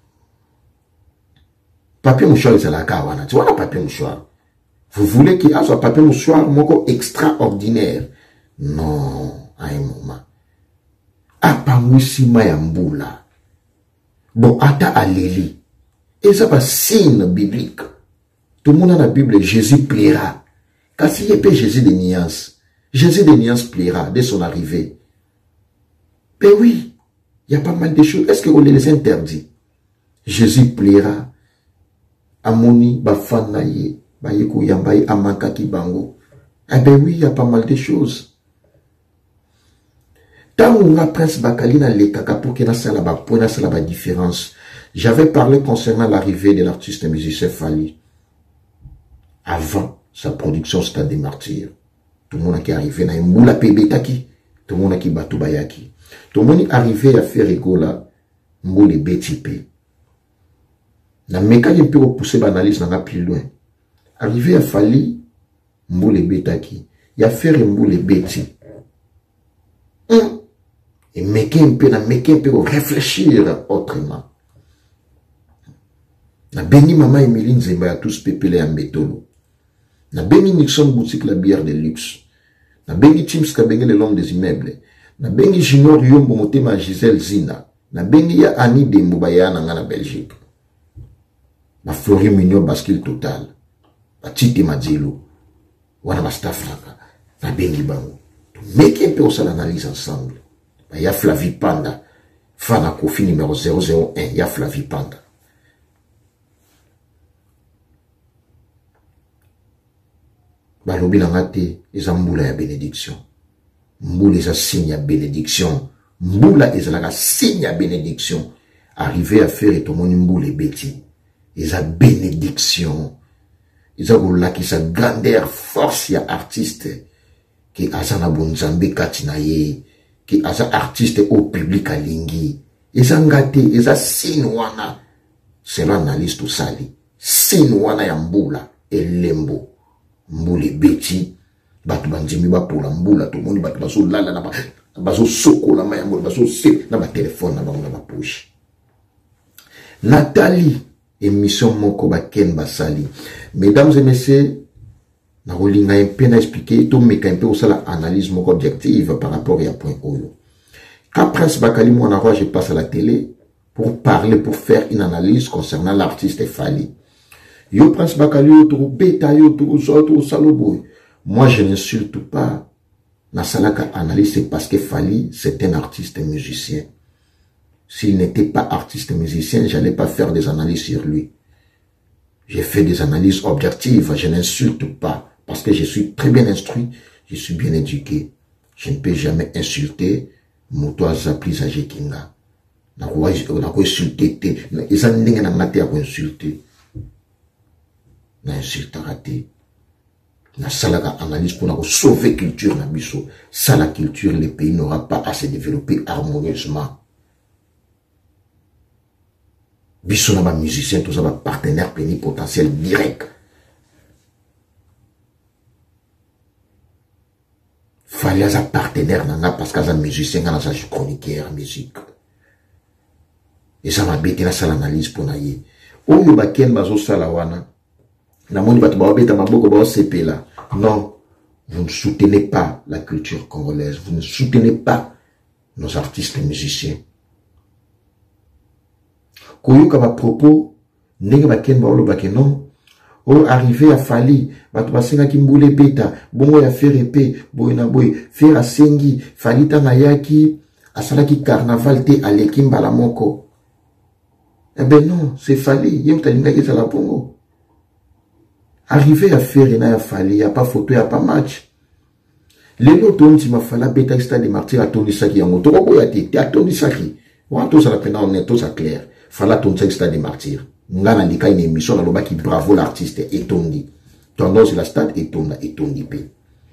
papier mouchoir c'est la kawana tu vois la papier mouchoir vous voulez qu'il y ait un papier mouchoir moko extraordinaire non à un moment apangwisi mayambula bon, ata aleli. Et ça va signe biblique. Tout le monde dans la Bible, Jésus plaira. Car s'il y a pas Jésus de nuances, Jésus de nuances plaira dès son arrivée. Ben oui, il y a pas mal de choses. Est-ce qu'on les interdit? Jésus plaira. Amoni, bafanaye, bayeku yambaye, amakaki bango. Eh ben oui, il y a pas mal de choses. J'avais parlé concernant l'arrivée de l'artiste musicien Fally. Avant sa production Stade des Martyrs. Tout le monde qui est arrivé dans Moula Pebetaki. Tout le monde qui bat Bayaki. Tout le monde est arrivé à faire Egola Moule Betipe. La mécanique peut repousser l'analyse n'a plus loin. Arrivé à Fally Moule Betaki. Il y a fait Moule Beti. Et mekin peut réfléchir autrement. Na béni maman Emeline Zemba à tous pépélé en bétolo. Na béni Nixon boutique la bière de luxe. Na béni Chims Kabenge l'homme des immeubles. Na béni Junior Yombo Motema Gisèle Zina. Na béni ya Annie Dembo Bayana na Belgique. Na Flori Mignon bascule total. Na Tite Madzilo. Wana Bastafraka. Na béni bango. Mekin peut aussi l'analyse ensemble. Il y a Flavie Panda. Fana Kofi numéro 001. Il y a Flavie Panda. Balobi langate, eza mbula ya bénédiction. Mbula eza signe ya bénédiction. Mbula eza la signe ya bénédiction. Arriver à faire et tout le monde mbula et bêti. Eza bénédiction. Eza gola qui sa grandeur force ya artiste. Qui azana bonzambe katina ye. Qui asa artiste au public à lingi. Eza ngate, eza signe wana. C'est l'analyse tout sali. Signe wana ya mbula et lembo. Mbule beti batu banjimi ba pour la mbula to moni batu baso lala na baso soko la maya mbula baso se na ba téléphone na ba poche. Nathalie émission moko ba ken basali. Mesdames et messieurs, na rolinga un peu na expliquer to meka un peu au sala analyse moko objective par rapport à point oyo. Quand Prince Bakali mon roi je passe à la télé pour parler pour faire une analyse concernant l'artiste Fally. Yo Prince Bakali, yo toro beta, yo toro saloboy. Moi, je n'insulte pas. Na salaka analyse, c'est parce que Fally, c'est un artiste musicien. S'il n'était pas artiste musicien, j'allais pas faire des analyses sur lui. J'ai fait des analyses objectives, je n'insulte pas. Parce que je suis très bien instruit, je suis bien éduqué. Je ne peux jamais insulter Motoa Zapli Zajekinga. Na ko insulter te. Ils ont n'inga na ngate à insulter. Na insulte raté. Na salaka analyse pour nous sauver culture na biso. Sans la culture, le pays n'aura pas à se développer harmonieusement. Biso na ba musicien, tous ba partenaire plénipotentiel direct. Fallait un partenaire nana parce qu'un musicien na sa chroniqueur musique. Et ça m'a bêté la salle analyse pour naïe. Oyo ba ken bazo salawana. Non, vous ne soutenez pas la culture congolaise. Vous ne soutenez pas nos artistes et musiciens. Koyoka ma propos, nega baken baolo bakeno, o arrivé à Fally, batubasenga kimboule beta, bongo ya faire épée, boyna boy, faire a sengi, Fally tanayaki, asalaki carnaval te aleki mbala moko. Eh ben non, c'est Fally, yem talinga ki la bongo. Arriver à faire une Fally, il n'y a pas photo, il n'y a pas match. Les autres ont dit ma fala beta stade de martyr à Tony Saki en moto. Pourquoi y a-t-il à Tony Saki? On tous à la peine on est tous à clair. Fala Tony Saki stade de martyr. Ngana ndika une émission dans le bas qui bravo l'artiste et Tondi. Tendance la stade et Tondi P.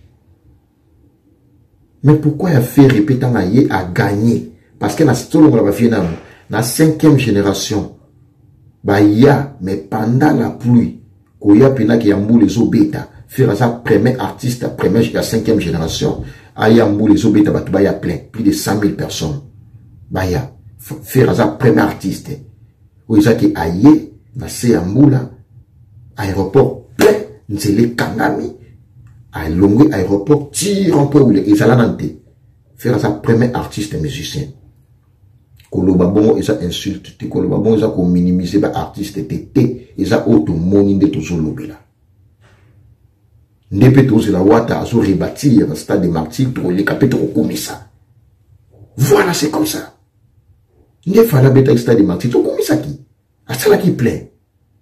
Mais pourquoi il a fait répéter à gagner? Parce que la 5e génération, bah ya, mais pendant la pluie, koya pena ki yambu les obeta, faire ça premier artiste, première jusqu'à 5e génération, ayambu les obeta, bah ya plein, plus de 100 000 personnes. Bah ya, faire ça premier artiste. Ou isa ki aye, na se yambu la, aéroport plein, nzele kangami, à longue aéroport, tire un peu où les Isalanante, faire ça premier artiste musicien. Koloba bon eza insulte, koloba bon eza ko minimiser ba artiste tete, eza auto moni de to zolobela. Ndepe to la wata azo rebâtir stade de martyr to le capé to komisa. Voilà, c'est comme ça. Nde fala beta stade de martyr to komisa ki. Asala ki plaît.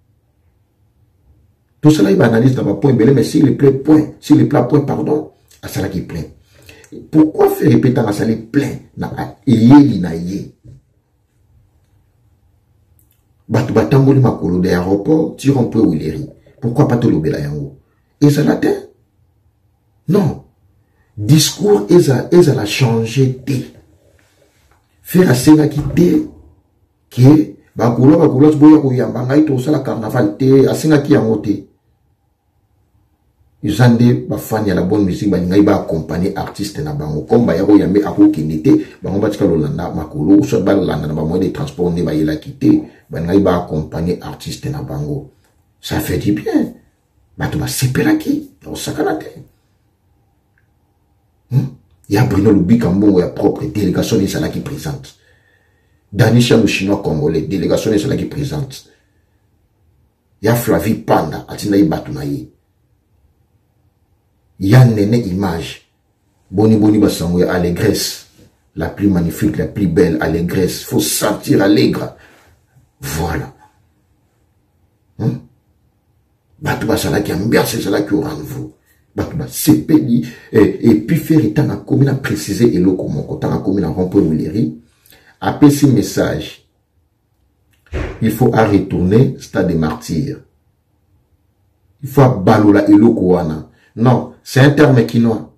Tout cela il va analyser dans ma point belé, mais s'il est plein point, s'il est plat point pardon, asala ki plaît. Pourquoi faire répéter à sali plein na yeli na ye? Batu batamboli makolo de aéroport, tire un peu où il est. Pourquoi pas te l'obéla yango? Et ça l'a fait? Non. Discours, eza la changé de. Faire à sena qui te, que, bakolo, boya koyamba, ngai to sala carnaval te, asenga ki yango te. Izande bafani ya la bonne musique balingai ba accompagner artiste na bango comme ba yako yambe ako kinite bango batika lolanda makolo so ba lolanda na ba moyen de transport ne ba yela kité balingai ba accompagner artiste na bango. Ça fait du bien. Bato ba sepelaki o sakanate. Ya Bruno Lubika mbongo ya propre délégation de sala qui présente. Danisha le chinois congolais délégation de sala qui présente. Ya Flavie Panda atina ibatu na ye. Yann Nene image. Boni basango ya allégresse. La plus magnifique, la plus belle allégresse. Faut sentir allègre. Voilà. Batu basala qui ambiance, c'est cela qui au rendez-vous. Batu basala et puis faire étant à commune à préciser et l'eau comme on tant à commune à remplir Willeri. Après ce message, il faut à retourner stade des martyrs. Il faut à balola et l'eau kouana. Non, c'est un terme quinois.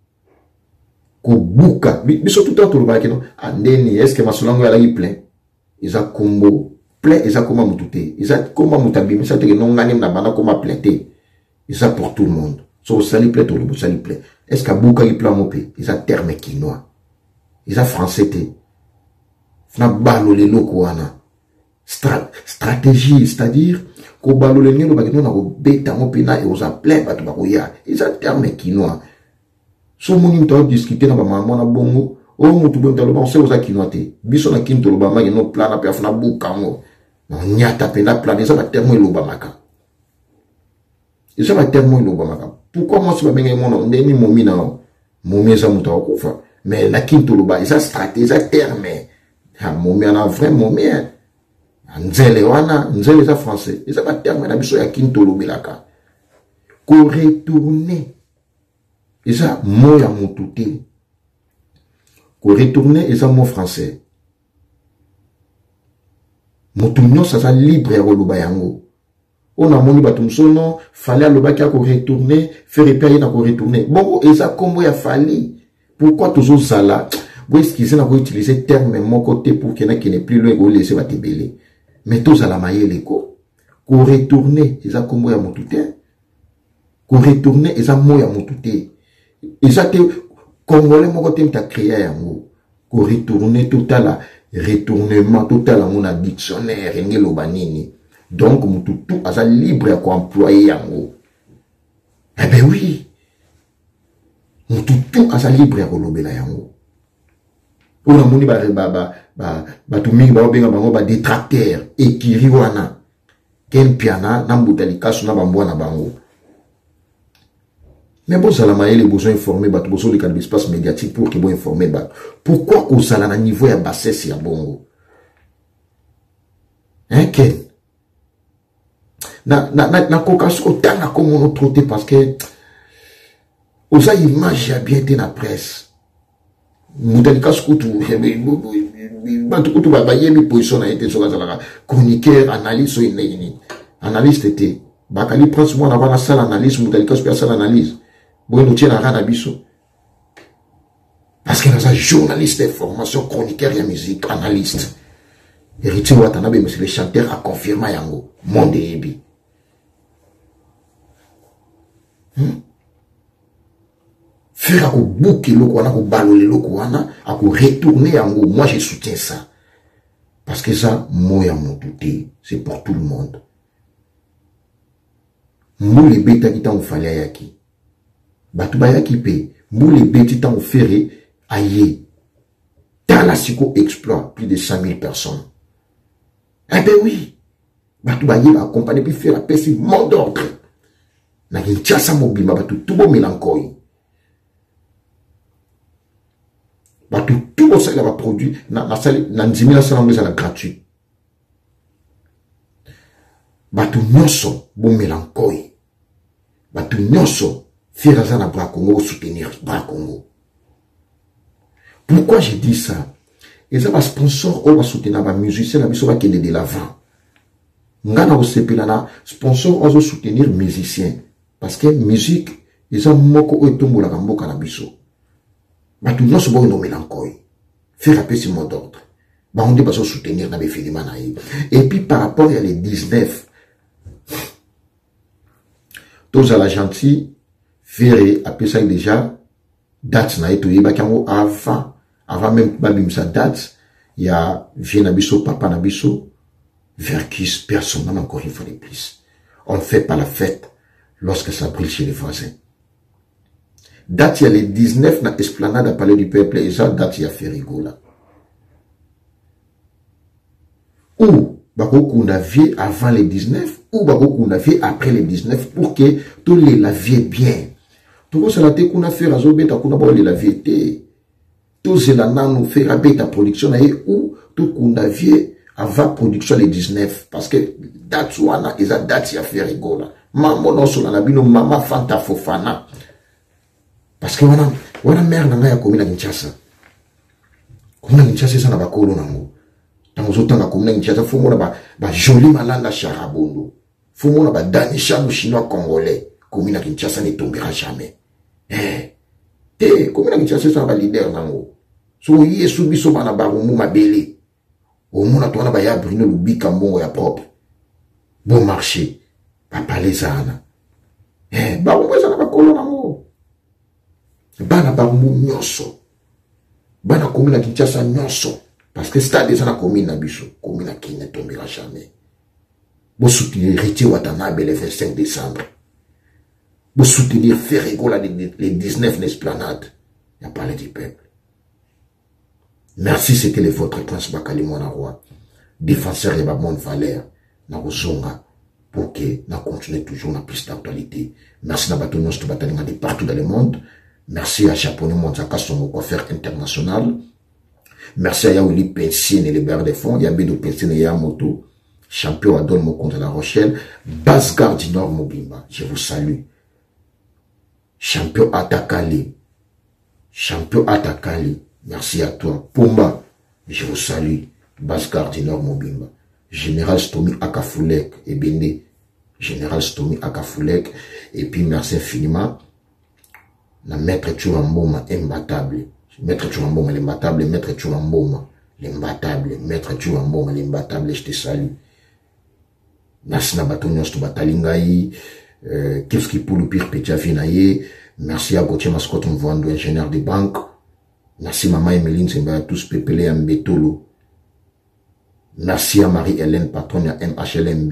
Kobuka. Mais surtout tout le monde qui non. Andeni, est-ce que ma solango ya la plein? Ils a combo. Plein, ils a comment moutouté. Ils a comment moutabi. Mais ça te non gagne na bana comment plaité. Ils a pour tout le monde. So sali plaît tout le monde sali plaît. Est-ce que Buka il plein mopé? Ils a terme quinois. Ils a français té. Fna balo les locaux ana. Stratégie, c'est-à-dire ko balo le nilo bakino na ko beta mopina et aux a plein batu bakoya. Ils a terme quinois. So moni mta discuter na ba maman na bongo. O mutu bonta lo ba on sait aux a quinois té. Biso na kinto lo ba ma no plan na pe afna buka ngo. Na nyata pe na plan ça va terme lo ba maka. Et ça va terme lo ba maka. Pourquoi moi c'est pas bien mon nom ndeni momi na momi za muta okufa. Mais na kinto lo ba ça stratégie ça terme. Ha momi ana vrai momi. Nzele wana, nzele za français. Et ça va terminer na biso ya kintolo belaka. Ko retourner. Et ça mot ya motuté. Ko retourner et ça mot français. Motunyo ça libre ya loba yango. On a moni batumsono, fallait aloba ki ko retourner, faire repérer na ko retourner. Bon, et ça comme ya fallait. Pourquoi toujours ça là? Vous excusez na ko utiliser terme mon côté pour qu'il y en a qui n'est plus loin go laisser va te belé. Mais tous à la maille l'écho, qu'on retourne, ils ont comme moi à mon touté, qu'on retourne, ils ont moi à mon touté. Ils ont congolais, mon côté, t'as créé un mot, qu'on retourne tout à la retournement, tout à la mon dictionnaire, et n'y l'obanini. Donc, mon toutou, à libre à quoi employer un mot. Eh ben oui, mon toutou, à libre à quoi l'obéla un mot. On a moni batuming benga bango ba détracteur ekiri wana ken piana na mbutali kasu na bambwana bango. Mais bon ça la maille les besoins informés batu boso le cadre espace médiatique pour que bon informer ba. Pourquoi ko sala na niveau ya bassesse ya bongo? Hein ken? Na kokaso tanga comme on troté parce que Osa image a bien été dans la presse. Moutalika Skoutou, Bantukutu Babayemi, position a été sur la chroniqueur, analyste, analyste était. Bakali Prince, moi, avant la salle analyse, Moutalika Skoutou, salle analyse. Bon, nous tiens à Ranabiso. Parce qu'il y a un journaliste d'information, chroniqueur et musique, analyste. Héritier Watanabe, mais c'est le chanteur a confirmé Yango. Monde Ebi. Faire à bouquer le quoi, à ballonner le quoi, à retourner Yango. Moi, je soutiens ça. Parce que ça, moi, mon touté, c'est pour tout le monde. Moi, les bêtes qui t'ont fallu à Yaki. Batubaya qui paye. Moi, les bêtes qui t'ont fait aïe. Dans la psycho exploit plus de 100 000 personnes. Eh ben oui. Batubaya va accompagner puis faire la paix sur mot d'ordre. Na kinchasa mobile, batu tout bon mélancolie. Batu tout bon ça il va produit na salle na nzimila ça anglaise la gratuit. Batu nyonso bon mélancolie. Batu nyonso faire ça na bras Congo soutenir bras Congo. Pourquoi j'ai dit ça? Et ça va sponsor on va soutenir ba musicien na biso va kende de l'avant. Ngana osepelana sponsor on va soutenir musicien. Parce que musique, ils ont moko oetombo la gambo kanabiso. Mais tout le monde se voit une mélancolie. Faire appeler ce mot d'ordre. Bah, on dit pas soutenir dans les films. Et puis, par rapport à les 19, tous à la gentille, faire appeler ça déjà, date na eto yeba kango avant même babim sa date, il y a vie nabiso, papa nabiso, verkis, personne, encore une fois de plus. On ne fait pas la fête lorsque ça brille chez les voisins. Date, il y a les 19 dans l'esplanade à Palais du Peuple, et ça, date, il y a fait rigola. Ou, bako qu'on a vu avant les 19, ou bako qu'on a vu après les 19, pour que tout les la vie bien. Tout ça, la te qu'on a fait, razo beta, qu'on a bolé la vie, tout cela, nous fait rabé ta production, ou tout qu'on a vu avant production les 19, parce que date, wana, et ça, date, il y a fait rigola. Maman non sur la bino mama fanta fofana parce que wana mère nanga ya komina Kinshasa komina Kinshasa ça na bakolo nango tango zotanga komina Kinshasa fumo na ba joli malanga charabondo fumo na ba danisha no chinois congolais komina Kinshasa ne tombera jamais komina Kinshasa ça ba leader nango so yesu biso bana ba mu mabele o mona to na ba ya Bruno Lubika mbongo ya propre bon marché. Papa les ana. Barumbo ezana bakolo nango. Bana barumbo nyonso. Bana komina Kinshasa nyonso. Parce que stade ezana komina biso. Komina qui ne tombera jamais. Vous soutenir Héritier Watanabe le 25 décembre. Vous soutenir Ferregola les 19 l'esplanade. Il n'y a pas le du peuple. Merci, c'était le votre prince Bakali Monaroi. Défenseur de ma bonne valeur. Narosonga. Pour que nous continuions toujours dans plus d'actualité. Merci à Batounios de Batalinga de partout dans le monde. Merci à Chaponé Monzaka, son coiffeur international. Merci à Yaouli Pensien et les barres de fonds. Yabedo Pensien et Yamoto, champion à Dolmo contre La Rochelle. Basgard du Nord Mobimba, je vous salue. Champion Atakali. Champion Atakali. Merci à toi. Pumba, je vous salue. Basgard du Nord Mobimba. Général Stomy Akafulek et Bende. Général Stomy Akafulek. Et puis merci infiniment. La maître Churamboma imbattable. Maître Churamboma l'imbattable. Maître Churamboma l'imbattable. Maître Churamboma l'imbattable. Je te salue. Merci na Batonios to Batalingaï. Qu'est-ce qui pour le pire petit afinaye. Merci à Gauthier Mascot, on voit un ingénieur de banque. Merci Maman Emeline, c'est bien tous pépélé en bétolo. Merci à Marie-Hélène, patronne à MHLMB.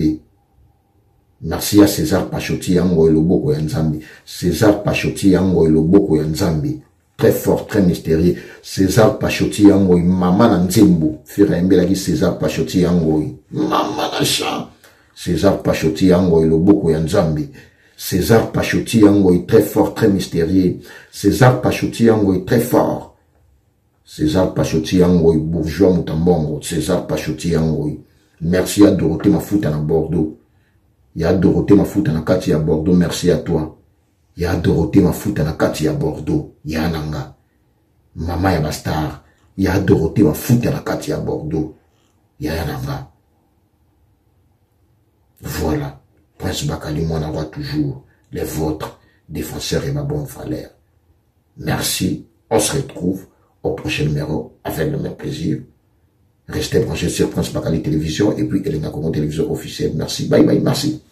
Merci à César Pachoti Yango et Loboko Yanzambi. César Pachoti Yango et Loboko Yanzambi. Très fort, très mystérieux. César Pachoti Yango et Maman Nzembo. Firembe la dit César Pachoti Yango et Maman Nacha. César Pachoti Yango et Loboko Yanzambi. César Pachoti Yango est très fort, très mystérieux. César Pachoti Yango est très fort. César Pachoti Yangoy, bourgeois Moutambongo, César Pachoti Yangoy. Merci à Dorothée Mafouta à Bordeaux. Il y a Dorothée Mafouta à Kati à Bordeaux, merci à toi. ya Dorothée Mafuta na kati ya Bordeaux, ya nanga. Mama ya Bastar, ya Dorothée Mafuta na kati ya Bordeaux, ya nanga. Voilà, Prince Bakali Mwana Roi toujours, les vôtres, défenseurs et ma bonne valeur. Merci, on se retrouve au prochain numéro avec le même plaisir. Restez branchés sur Prince Bakali Télévision et puis Elena Congo Télévision officielle. Merci, bye bye, merci.